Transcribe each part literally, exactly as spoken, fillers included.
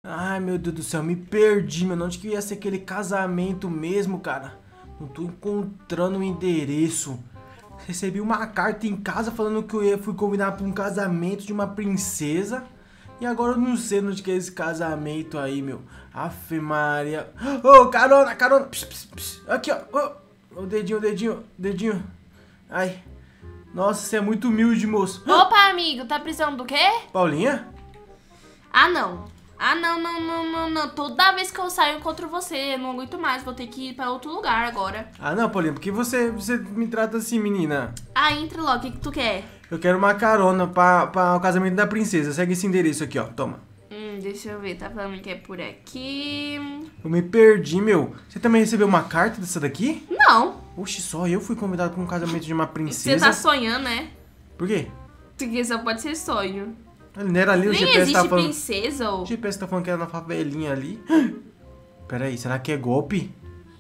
Ai, meu Deus do céu, me perdi, mano. Onde que ia ser aquele casamento mesmo, cara? Não tô encontrando o endereço. Recebi uma carta em casa falando que eu ia, fui convidado para um casamento de uma princesa. E agora eu não sei onde que é esse casamento aí, meu. Afe Maria. Ô, oh, carona, carona. Pss, pss, pss. Aqui, ó. Oh. O dedinho, o dedinho, o dedinho. Ai. Nossa, você é muito humilde, moço. Opa, amigo, tá precisando do quê? Paulinha? Ah, não. Ah, não, não, não, não, não. Toda vez que eu saio eu encontro você. Eu não aguento mais, vou ter que ir pra outro lugar agora. Ah, não, Paulinha, por que você, você me trata assim, menina? Ah, entra logo, o que, que tu quer? Eu quero uma carona pra, pra o casamento da princesa. Segue esse endereço aqui, ó. Toma. Hum, deixa eu ver, tá falando que é por aqui. Eu me perdi, meu. Você também recebeu uma carta dessa daqui? Não. Oxe, só eu fui convidado pra um casamento de uma Você princesa. tá sonhando, né? Por quê? Porque só pode ser sonho. Não era ali, o Nem G P S existe tá falando... princesa, ou... O G P S tá falando que era na favelinha ali. Pera aí, será que é golpe?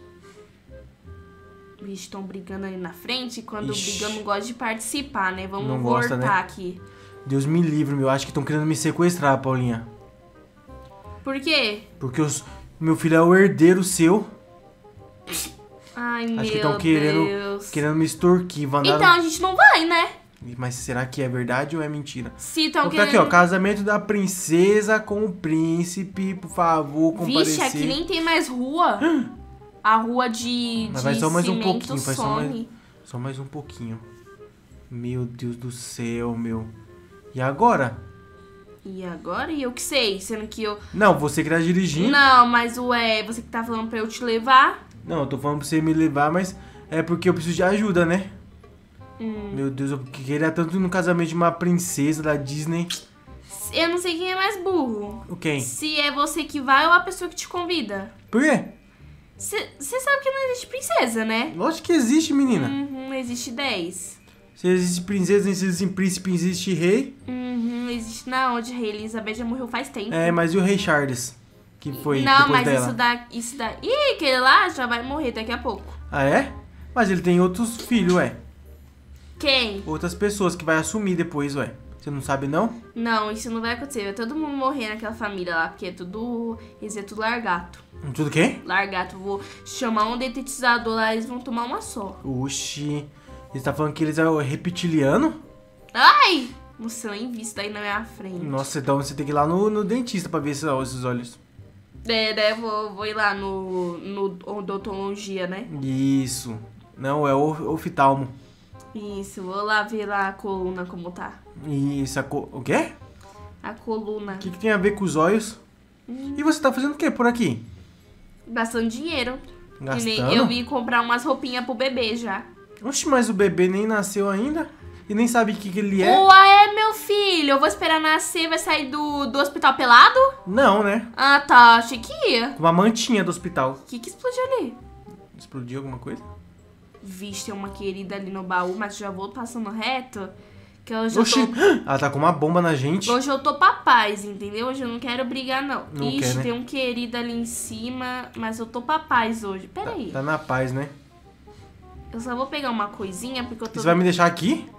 Vixe, estão brigando ali na frente. Quando Ixi. briga, eu não gosto de participar, né? Vamos Não voltar gosta, né? aqui. Deus me livre, meu. Acho que estão querendo me sequestrar, Paulinha. Por quê? Porque os... meu filho é o herdeiro seu. Ai, Acho meu que estão querendo, Deus. querendo me extorquir. Vandada. Então a gente não vai, né? Mas será que é verdade ou é mentira? Se estão Então, querendo... tá aqui, ó. Casamento da princesa com o príncipe. Por favor, comparecer. Vixe, aqui nem tem mais rua. A rua de, Mas de vai só mais um cimento pouquinho, vai só mais, some. só mais um pouquinho. Meu Deus do céu, meu. E agora? E agora? E eu que sei? Sendo que eu... Não, você que tá dirigindo. Não, mas ué, você que tá falando pra eu te levar? Não, eu tô falando pra você me levar, mas é porque eu preciso de ajuda, né? Hum. Meu Deus, eu queria tanto ir no casamento de uma princesa da Disney. Eu não sei quem é mais burro. O quem? Se é você que vai ou a pessoa que te convida. Por quê? Você sabe que não existe princesa, né? Lógico que existe, menina. Uhum, existe dez. Se existe princesa, se existe príncipe, existe rei. Uhum, existe na onde a Rei Elizabeth já morreu faz tempo. É, mas e o rei Charles? Que foi Não, depois mas dela? isso dá, isso dá... Ih, aquele lá já vai morrer daqui a pouco. Ah, é? Mas ele tem outros filhos, ué. Quem? Outras pessoas que vai assumir depois, ué. Você não sabe, não? Não, isso não vai acontecer. Vai todo mundo morrer naquela família lá, porque é tudo... Eles é tudo largato. Tudo o quê? Largato. Eu vou chamar um detetizador lá, eles vão tomar uma só. Oxi. Você tá falando que eles é o reptiliano? Ai! Moção invisto aí na minha frente. Nossa, então você tem que ir lá no, no dentista pra ver esses, esses olhos. É, né? Vou, vou ir lá no, no odontologia, né? Isso. Não, é o oftalmo. Isso, vou lá ver lá a coluna como tá. Isso, a co... o quê? A coluna. O que, que tem a ver com os olhos? Hum. E você tá fazendo o quê por aqui? Gastando dinheiro. Que Gastando? nem eu vim comprar umas roupinhas pro bebê já. Oxe, mas o bebê nem nasceu ainda? E nem sabe o que, que ele é? Ué, meu filho, eu vou esperar nascer, vai sair do, do hospital pelado? Não, né? Ah, tá, achei que ia. Com uma mantinha do hospital. O que que explodiu ali? Explodiu alguma coisa? Vixe, tem uma querida ali no baú, mas já vou passando reto. Que hoje Oxi, eu tô... ela tá com uma bomba na gente. Hoje eu tô pra paz, entendeu? Hoje eu não quero brigar, não. Não Ixi, quer, né? tem um querido ali em cima, mas eu tô pra paz hoje. Pera aí. Tá na paz, né? Eu só vou pegar uma coisinha, porque eu tô... Você vai me deixar aqui?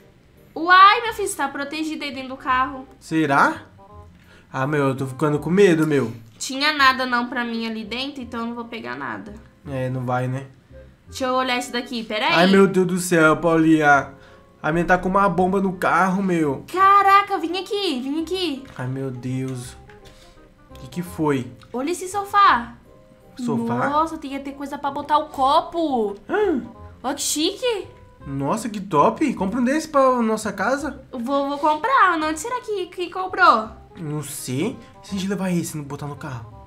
Uai, meu filho, você tá protegido aí dentro do carro. Será? Ah, meu, eu tô ficando com medo, meu. Tinha nada não pra mim ali dentro, então eu não vou pegar nada. É, não vai, né? Deixa eu olhar isso daqui, peraí. Ai, meu Deus do céu, Paulinha. A minha tá com uma bomba no carro, meu. Caraca, vim aqui, vim aqui. Ai, meu Deus. O que que foi? Olha esse sofá. Sofá? Nossa, tem que ter coisa pra botar o copo. Olha que chique. Nossa, que top. Compra um desse pra nossa casa. Vou, vou comprar. Onde será que, que comprou? Não sei. Se a gente levar esse e botar no carro.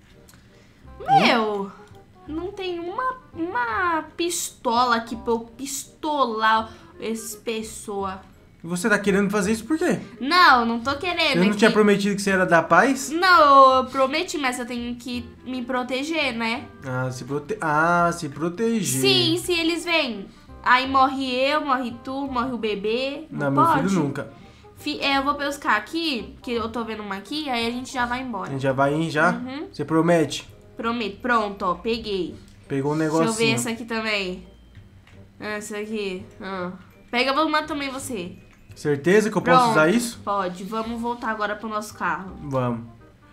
Meu, não tem uma, uma pistola aqui pra eu pistolar essa pessoa. E você tá querendo fazer isso por quê? Não, não tô querendo. Eu não é tinha que- prometido que você era da paz? Não, eu prometi, mas eu tenho que me proteger, né? Ah, se, prote... ah, se proteger. Sim, se eles vêm. Aí morre eu, morre tu, morre o bebê. Não, Não, meu pode? filho nunca. Fi- é, eu vou buscar aqui, que eu tô vendo uma aqui, aí a gente já vai A embora. gente já vai ir já? Uhum. Você promete? Prometo. Pronto, ó, peguei. Pegou um Deixa negocinho. eu ver essa aqui também. Ah, essa aqui. Ah. Pega, vou mandar também você. Certeza que eu posso Pronto. usar isso? Pode. Vamos voltar agora pro nosso carro. Vamos.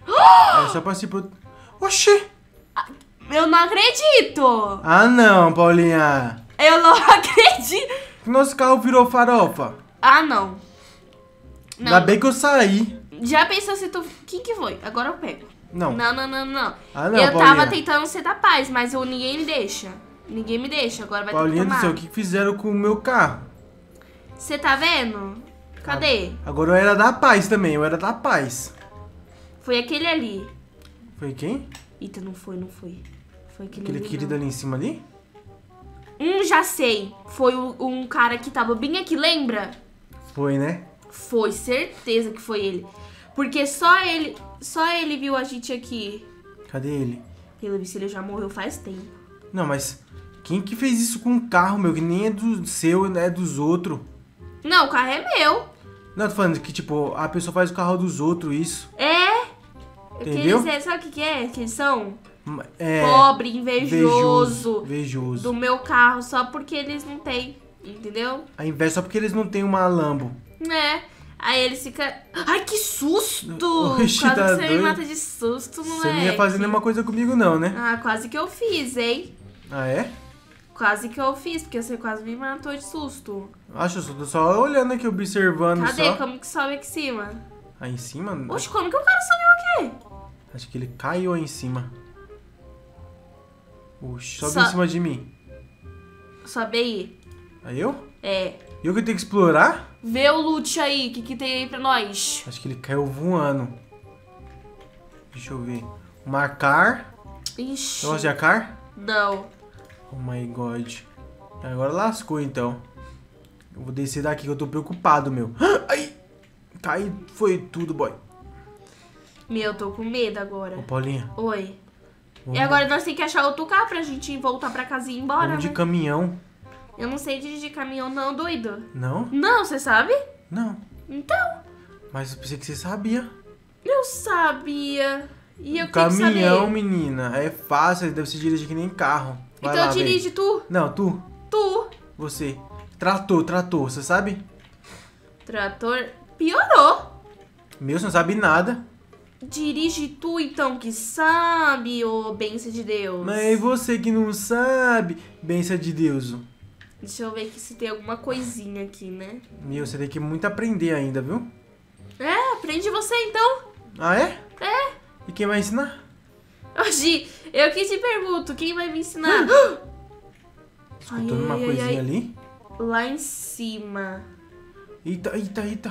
Era só pra se proteger. Oxi! Eu não acredito! Ah, não, Paulinha. Eu não acredito! Nosso carro virou farofa. Ah, não. Não. Ainda bem que eu saí. Já pensou se tu... Quem que foi? Agora eu pego. Não. Não, não, não, não. Ah, não, eu Paulinha. tava tentando ser da paz, mas eu, ninguém me deixa. Ninguém me deixa, agora vai Paulinha ter que do tomar. céu, o que fizeram com o meu carro? Você tá vendo? Cadê? Agora eu era da paz também, eu era da paz. Foi aquele ali. Foi quem? Eita, não foi, não foi. Foi aquele, Aquele ali, querido não. ali em cima ali? Hum, já sei. Foi o- um cara que tava bem aqui, lembra? Foi, né? Foi, certeza que foi ele. Porque só ele, só ele viu a gente aqui. Cadê ele? Pelo visto, ele já morreu faz tempo. Não, mas quem que fez isso com o carro, meu? Que nem é do seu, é dos outros. Não, o carro é meu. Não, tô falando que, tipo, a pessoa faz o carro dos outros, isso. É. Entendeu? Eles, é, sabe o que, que é? Que eles são? É. Pobre, invejoso, Invejoso. do meu carro, só porque eles não têm. Entendeu? A inveja só porque eles não têm uma Lambo. É. Aí eles ficam. Ai, que susto! Oxi, quase tá que você me doido? mata de susto, não Você é? não ia fazer nenhuma coisa comigo, não, né? Ah, quase que eu fiz, hein? Ah, é? Quase que eu fiz, porque você quase me matou de susto. Acho, eu só tô só olhando aqui, observando Cadê? só. Como que sobe aqui em cima? Aí em cima? Oxe, como que o cara subiu aqui? Acho que ele caiu aí em cima. Oxe, sobe Só- em cima de mim. Sobe aí. Aí eu? É. Eu que tenho que explorar? Vê o loot aí, o que, que tem aí pra nós? Acho que ele caiu voando. Deixa eu ver. Marcar. Ixi. Negócio de acar? Não. Oh my god. Agora lascou então. Eu vou descer daqui que eu tô preocupado, meu. Ai! Cai, foi tudo, boy. Meu, eu tô com medo agora. Ô, Paulinha. Oi. Vamos, E agora nós temos que achar outro carro pra gente voltar pra casa e ir embora, vamos de né? caminhão. Eu não sei dirigir caminhão não, doido. Não? Não, você sabe? Não. Então, Mas eu pensei que você sabia. eu sabia. E eu O tenho que caminhão, saber. menina, é fácil, deve se dirigir que nem carro. Vai Então lá, vem. dirige tu. Não, tu. Tu. Você. Trator, trator, você sabe? Trator. Piorou. Meu, você não sabe nada. Dirige tu então que sabe, ô bênção de Deus. Mas é você que não sabe, bênção de Deus. Deixa eu ver aqui se tem alguma coisinha aqui, né? Meu, você tem que muito aprender ainda, viu? É, aprende você então. Ah, é? É. E quem vai ensinar? Hoje, eu que te pergunto, quem vai me ensinar? Escutando uma ai, ai, coisinha ai. ali. Lá em cima. Eita, eita, eita.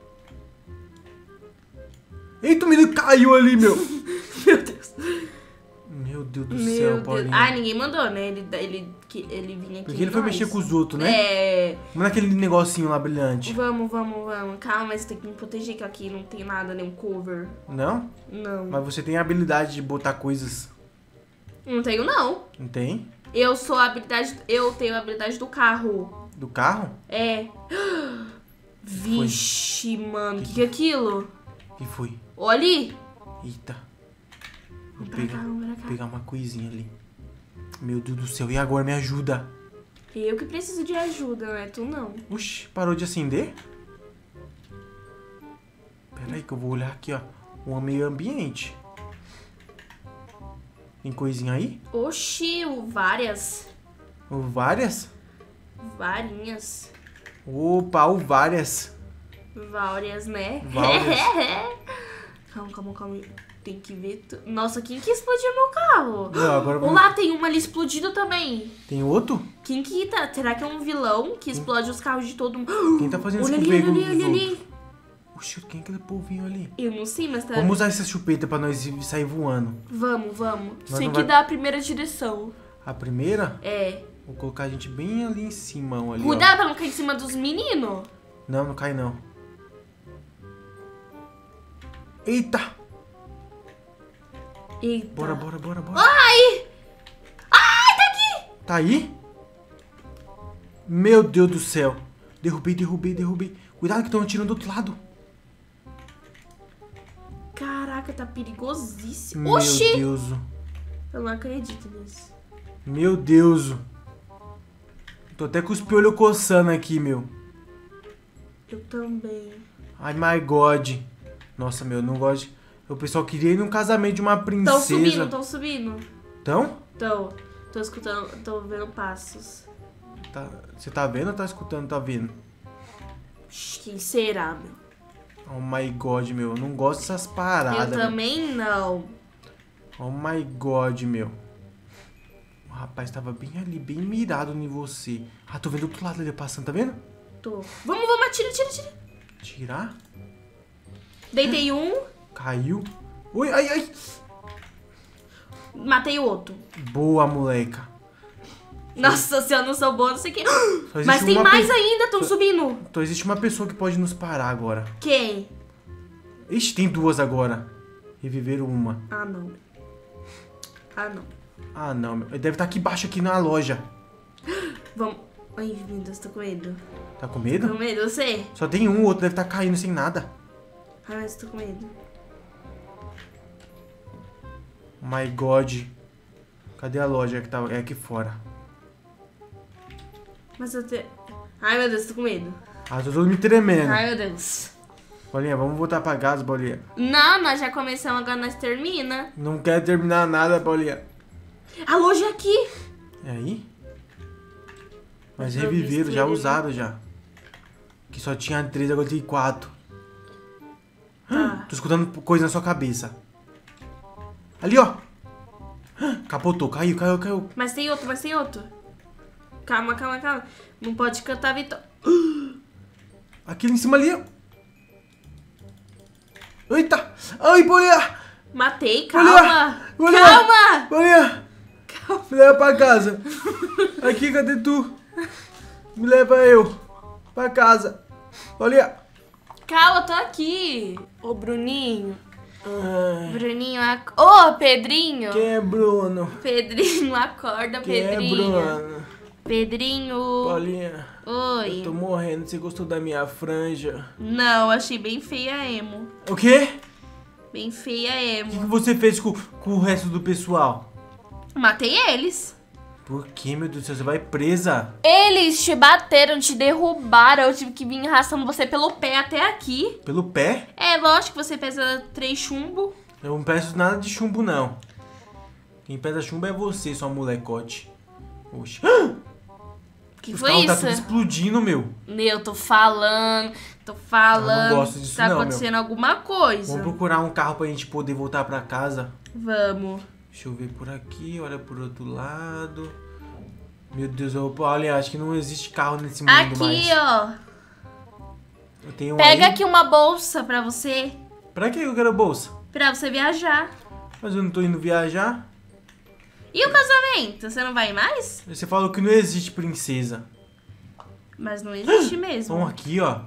Eita, o menino caiu ali, meu. Meu Deus. Meu Deus do Meu céu, Deus. Paulinho. Ah, ninguém mandou, né? Ele, ele, que- ele vinha aqui. Porque ele em foi nós. mexer com os outros, né? É. Mas naquele negocinho lá brilhante. Vamos, vamos, vamos. Calma, mas tem que me proteger que aqui não tem nada, nenhum cover. Não? Não. Mas você tem a habilidade de botar coisas. Não tenho, não. Não tem? Eu sou a habilidade. Eu tenho a habilidade do carro. Do carro? É. Vixe, mano. O que, que é aquilo? E foi. Olha ali. Eita. Vou Vamos pra cá, pegar, vamos pra vou cá. pegar uma coisinha ali. Meu Deus do céu. E agora? Me ajuda. Eu que preciso de ajuda, não é tu não. Oxi, parou de acender? Pera aí que eu vou olhar aqui, ó. O meio ambiente. Tem coisinha aí? Oxi, o- várias. Ou várias? Varinhas. Opa, ou várias. Várias, né? Várias. Calma, calma, calma. Tem que ver. Tu... Nossa, quem que explodiu meu carro? Não, agora Ou vamos... lá tem uma ali explodido também. Tem outro? Quem que tá? Será que é um vilão que explode os carros de todo mundo? Quem tá fazendo Olha isso com o ali, olha veículo ali, dos olha ali. outros? Oxi, quem é aquele povinho ali? Eu não sei, mas tá. Vamos usar essa chupeta pra nós ir- sair voando. Vamos, vamos. Nós Tem não que vai- dar a primeira direção. A primeira, É. vou colocar a gente bem ali em cima, ó, ali, ó. Cuidado pra não cair em cima dos meninos. Não, não cai não. Eita! Eita. Bora, bora, bora, bora. Ai! Ai, tá aqui! Tá aí? Meu Deus do céu. Derrubei, derrubei, derrubei. Cuidado que estão atirando do outro lado. Caraca, tá perigosíssimo. Meu Oxi! Deus. Eu não acredito nisso. Meu Deus. Tô até com os piolhos coçando aqui, meu. Eu também. Ai, my God. Nossa, meu, eu não gosto de... O pessoal queria ir num casamento de uma Tão princesa. subindo, tão subindo. Então? Tô, tô escutando, tô vendo passos. Tá, você tá vendo ou tá escutando? Tá vendo? Shhh, quem será, meu? Oh my god, meu. Eu não gosto dessas paradas. Eu também não. Meu. Oh my god, meu. O rapaz tava bem ali, bem mirado em você. Ah, tô vendo do outro lado ali passando, tá vendo? Tô. Vamos, vamos, atira, tira, tira. Tirar? Deitei um, Caiu. Ui, ai, ai. matei o outro. Boa, moleca. Nossa, se eu não sou boa, não sei o que. Só existe Mas tem uma mais pe- ainda, tão subindo. Então existe uma pessoa que pode nos parar agora. Quem? Ixi, tem duas agora. Reviveram uma. Ah, não. Ah, não. Ah, não, meu. Ele deve estar aqui embaixo, aqui na loja. Vamos. Ai, meu Deus, tô com medo. Tá com Tô medo? com medo, eu sei. Só tem um, o outro deve estar caindo sem nada. Ai, mas tô com medo. Oh my god. Cadê a loja que tá? É aqui fora. Mas eu te... Ai, meu Deus, tô com medo. Ah, tô todo me tremendo. Ai, meu Deus. Bolinha, vamos voltar pra casa, Bolinha. Não, nós já começamos, agora nós termina. Não quer terminar nada, Bolinha. A loja é aqui. É aí? Mas Eu reviveram, já destruí, usaram já. Que só tinha três, agora tem quatro. Tá. Tô escutando coisa na sua cabeça. Ali, ó. Capotou, caiu, caiu, caiu. Mas tem outro, mas tem outro. Calma, calma, calma. Não pode cantar vitória. Aquele em cima ali, ó. Eita! Ai, Bolinha! Matei, Bolinha! calma. Bolinha! Calma. Bolinha! Me leva pra casa. Aqui, cadê tu? Me leva eu pra casa. Bolinha! Calma, eu tô aqui. Ô, Bruninho. Ai, Bruninho, ac... Ô, Pedrinho. quem é Bruno? Pedrinho, acorda, Quem é Pedrinho. Bruno? Pedrinho. Bolinha, Oi. eu tô morrendo. Você gostou da minha franja? Não, achei bem feia a emo. O quê? Bem feia a O que, que emo. você fez com, com o resto do pessoal? Matei eles. Por que, meu Deus do céu? Você vai presa? Eles te bateram, te derrubaram. Eu tive que vir arrastando você pelo pé até aqui. Pelo pé? É, lógico que você pesa três chumbo. Eu não peço nada de chumbo, não. Quem pesa chumbo é você, sua molecote. Oxi. Que Os foi carros tá isso? tudo explodindo, meu. Meu, tô falando, tô falando. Eu não gosto disso tá não, acontecendo alguma coisa. Vamos procurar um carro pra gente poder voltar pra casa. Vamos. Deixa eu ver por aqui, olha por outro lado. Meu Deus, eu, olha, acho que não existe carro nesse mundo Aqui, mais. ó. Eu tenho um Pega aí. aqui uma bolsa pra você. Pra que eu quero bolsa? Pra você viajar. Mas eu não tô indo viajar. E o casamento? Você não vai mais? Você falou que não existe princesa. Mas não existe mesmo. Vamos aqui, ó.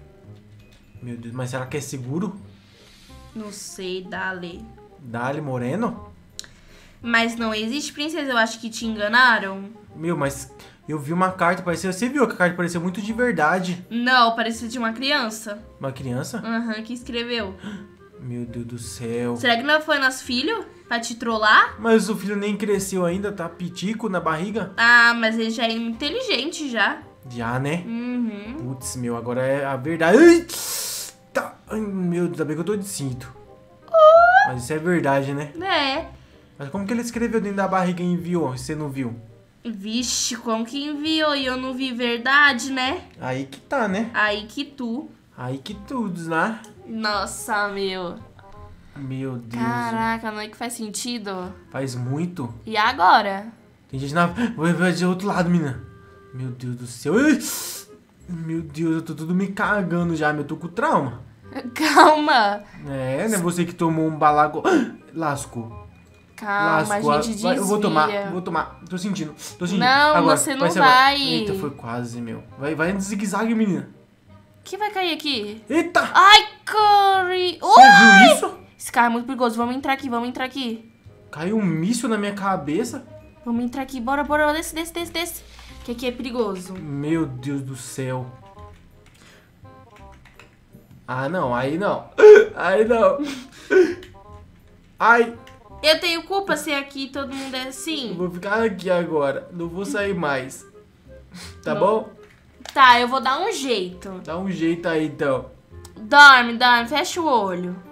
Meu Deus, mas será que é seguro? Não sei, dale. Dali Moreno? Mas não existe princesa, eu acho que te enganaram. Meu, mas eu vi uma carta, parecia... Você viu que a carta parecia muito de verdade. Não, parecia de uma criança. Uma criança? Aham, que escreveu. Meu Deus do céu. Será que não foi nosso filho? Pra te trollar? Mas o filho nem cresceu ainda, tá pitico na barriga? Ah, mas ele já é inteligente já. Já, né? Uhum. Putz, meu, agora é a verdade. Ai, tá. Ai, meu Deus, ainda bem que eu tô de cinto. Mas isso é verdade, né? É. Mas como que ele escreveu dentro da barriga e enviou, se você não viu? Vixe, como que enviou e eu não vi verdade, né? Aí que tá, né? Aí que tu. Aí que tudo, né? Nossa, meu. Meu Deus. Caraca, não é que faz sentido? Faz muito. E agora? Tem gente na... Vai vai de outro lado, menina. Meu Deus do céu. Ai, meu Deus, eu tô tudo me cagando já, meu. Eu tô com trauma. Calma. É, né? Você que tomou um balago... Lascou. Calma, Lascou. a gente desvia. Vai, eu vou tomar, vou tomar. Tô sentindo, tô sentindo. Não, agora, você não ser agora. vai. Eita, foi quase, meu. Vai, vai de zigue-zague, menina. Que vai cair aqui? Eita! Ai, corre! Você viu isso? Esse carro é muito perigoso. Vamos entrar aqui, vamos entrar aqui. Caiu um míssil na minha cabeça. Vamos entrar aqui. Bora, bora. Desce, desce, desce, desce. Que aqui é perigoso. Meu Deus do céu. Ah, não. Aí não. Aí não. Ai. Eu tenho culpa se aqui todo mundo é Eu assim? vou ficar aqui agora. Não vou sair mais. Tá Não. bom? Tá, eu vou dar um jeito. Dá um jeito aí, então. Dorme, dorme. Fecha o olho.